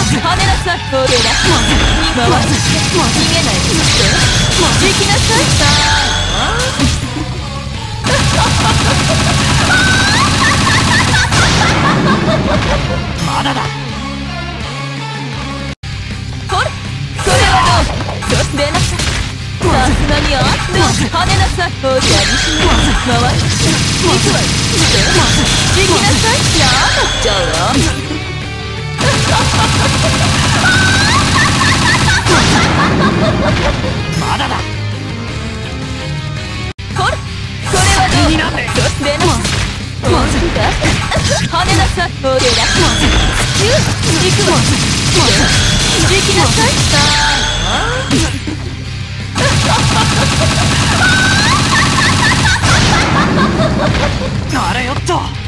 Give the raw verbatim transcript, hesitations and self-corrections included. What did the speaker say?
跳ねなさい。ほら、回して逃げないで行きなさい。さあまだだ。 ほら、これはどう？そ出なさい。さすがにあっと跳ねなさい。ほら、回して行くわよ。行きなさい。なんだっちゃうわ。 まだだ。 ほら、これはどう？出なさい。本当だ。跳ねなさい。ほら、スキュー行くわ。行きなさい。さああれよっと。